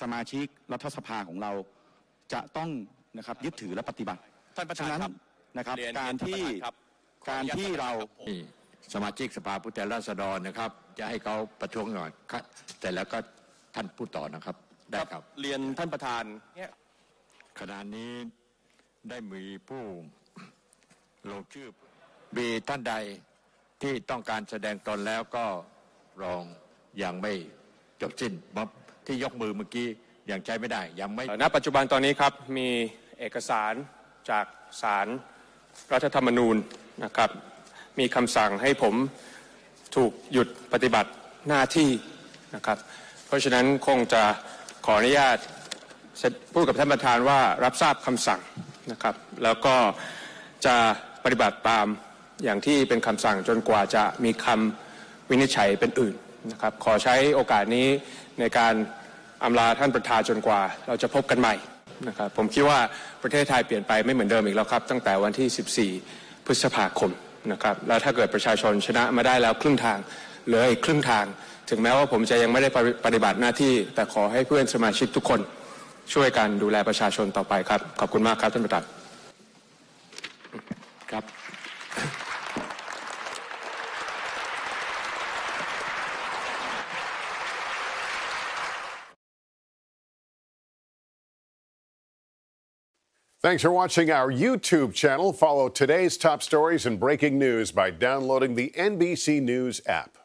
สมาชิกรัฐสภาของเราจะต้องนะครับยึดถือและปฏิบัติท่านประธานครับนะครับการที่เราสมาชิกสภาผู้แทนราษฎรนะครับจะให้เขาประท้วงหน่อยแต่แล้วก็ท่านพูดต่อนะครับได้ครับเรียนท่านประธานขณะนี้ได้มีผู้ลงชื่อมีท่านใดที่ต้องการแสดงตนแล้วก็รองยังไม่จบสิ้นที่ยกมือเมื่อกี้ยังใช้ไม่ได้ยังไม่ณปัจจุบันตอนนี้ครับมีเอกสารจากศาลรัฐธรรมนูญนะครับมีคำสั่งให้ผมถูกหยุดปฏิบัติหน้าที่นะครับเพราะฉะนั้นคงจะขออนุญาตพูดกับท่านประธานว่ารับทราบคำสั่งนะครับแล้วก็จะปฏิบัติตามอย่างที่เป็นคำสั่งจนกว่าจะมีคำวินิจฉัยเป็นอื่นนะครับขอใช้โอกาสนี้ในการอำลาท่านประธานจนกว่าเราจะพบกันใหม่นะครับผมคิดว่าประเทศไทยเปลี่ยนไปไม่เหมือนเดิมอีกแล้วครับตั้งแต่วันที่14พฤษภาคมนะครับแล้วถ้าเกิดประชาชนชนะมาได้แล้วครึ่งทางเหลืออีกครึ่งทางถึงแม้ว่าผมจะยังไม่ได้ปฏิบัติหน้าที่แต่ขอให้เพื่อนสมาชิกทุกคนช่วยกันดูแลประชาชนต่อไปครับขอบคุณมากครับท่านประธานครับ Thanks for watching our YouTube channel. Follow today's top stories and breaking news by downloading the NBC News app.